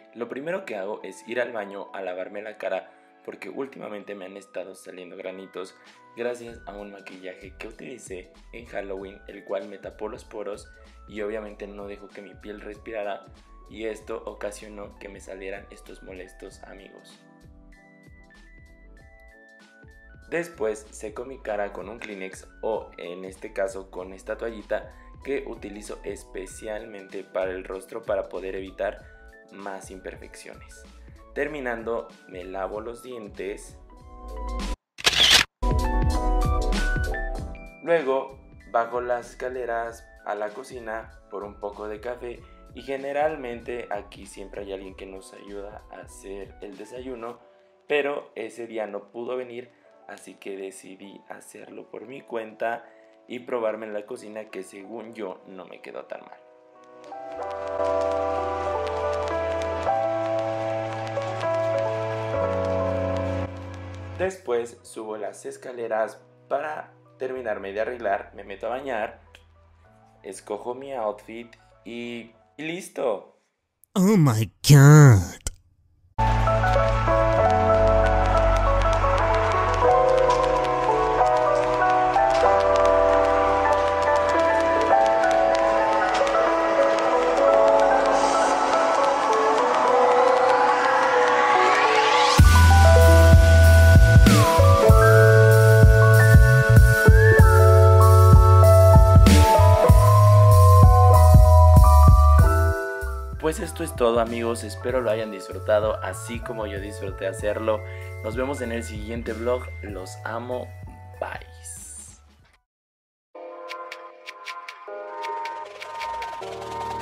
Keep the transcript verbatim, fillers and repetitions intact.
Lo primero que hago es ir al baño a lavarme la cara porque últimamente me han estado saliendo granitos gracias a un maquillaje que utilicé en Halloween, el cual me tapó los poros y obviamente no dejó que mi piel respirara, y esto ocasionó que me salieran estos molestos amigos. Después seco mi cara con un Kleenex o en este caso con esta toallita que utilizo especialmente para el rostro para poder evitar más imperfecciones. Terminando, me lavo los dientes. Luego bajo las escaleras a la cocina por un poco de café y generalmente aquí siempre hay alguien que nos ayuda a hacer el desayuno, pero ese día no pudo venir, así que decidí hacerlo por mi cuenta y probarme en la cocina, que según yo no me quedó tan mal. Después subo las escaleras para terminarme de arreglar, me meto a bañar, escojo mi outfit y, y listo. Oh my god. Pues esto es todo, amigos, espero lo hayan disfrutado así como yo disfruté hacerlo. Nos vemos en el siguiente vlog, los amo, bye.